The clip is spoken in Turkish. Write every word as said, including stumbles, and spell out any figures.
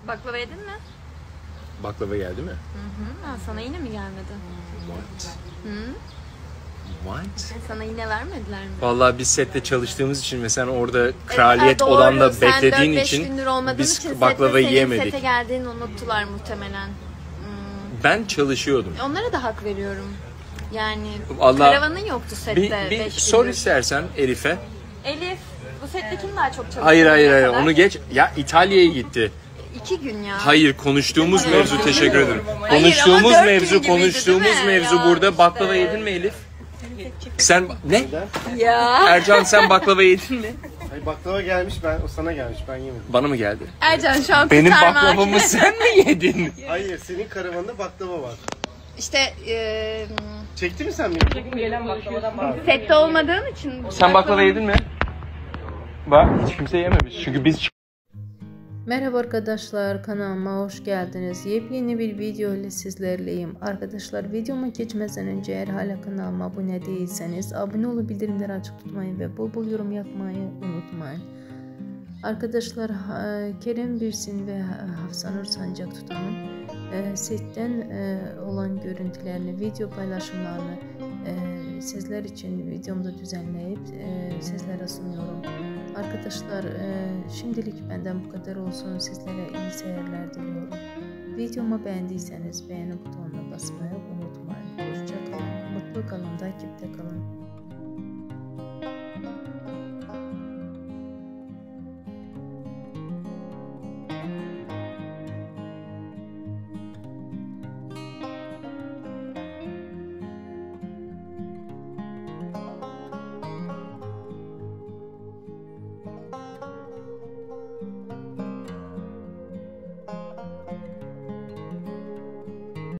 Baklava yedin mi? Baklava geldi mi? Hı hı. Ha, sana yine mi gelmedi? What? Hı? What? Sana yine vermediler mi? Vallahi biz sette çalıştığımız için ve sen orada kraliyet E, doğru. odanda Sen beklediğin dört beş için gündür olmadığın biz için baklava sette yiyemedik. Senin sete geldiğini unuttular muhtemelen. Hmm. Ben çalışıyordum. Onlara da hak veriyorum. Yani Allah, karavanın yoktu sette. Bir, bir beş sor gündür. istersen Elif'e. Elif, bu sette kim daha çok çalışıyor? Hayır hayır hayır kadar? onu geç. Ya İtalya'ya gitti. İki gün ya. Hayır konuştuğumuz Hayır. mevzu teşekkür ederim. Hayır, Konuştuğumuz ama dört gün mevzu gibiydi, konuştuğumuz değil mi? mevzu Ya burada işte. baklava yedin mi Elif? Sen ne? Ya. Ercan sen baklava yedin mi? Hayır, baklava gelmiş, ben o sana gelmiş, ben yemedim. Bana mı geldi? Ercan şu an Benim kurtarma. baklavamı sen mi yedin? Hayır, senin karavanında baklava var. İşte e, Çekti mi sen beni? sette olmadığın için. Sen baklava yedin mi? Bak hiç kimse yememiş. Çünkü biz Merhaba arkadaşlar, kanalıma hoş geldiniz. Yepyeni bir video ile sizlerleyim. Arkadaşlar videoma geçmeden önce eğer hala kanalıma abone değilseniz abone olup bildirimleri açık tutmayı ve bol bol yorum yapmayı unutmayın. Arkadaşlar Kerem Bürsin ve Hafsanur Sancak Tutan'ın setten olan görüntülerini, video paylaşımlarını sizler için videomda düzenleyip sizlere sunuyorum. Arkadaşlar şimdilik benden bu kadar olsun. Sizlere iyi seyirler diliyorum. Videomu beğendiyseniz beğeni butonuna basmayı unutmayın. Hoşça kalın, mutlu kalın, takipte kalın.